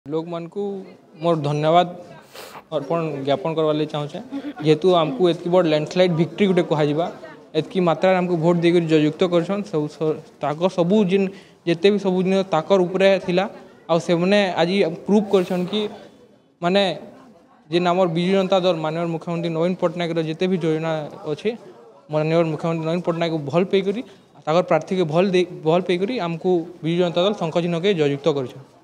लोक मान को मोर धन्यवाद अर्पण ज्ञापन करवा चाहूँचे जेहेतु आमको एतकी बड़ लैंडस्लाइड विक्ट्री गोटे कह एतकी मात्रा आमको भोट देकर जयुक्त कर सबू जिन जिते भी सब जिन ताकर उपरे थिला आ से मैंने आज प्रूव कर कि माने जिन आम विजु जनता दल माननीय मुख्यमंत्री नवीन पट्टनायक जिते भी योजना अच्छे माननीय मुख्यमंत्री नवीन पट्टनायक भल पेकरी प्रार्थी के भल पेकरी आमको विजु जनता दल शंख चिन्ह के जयुक्त कर।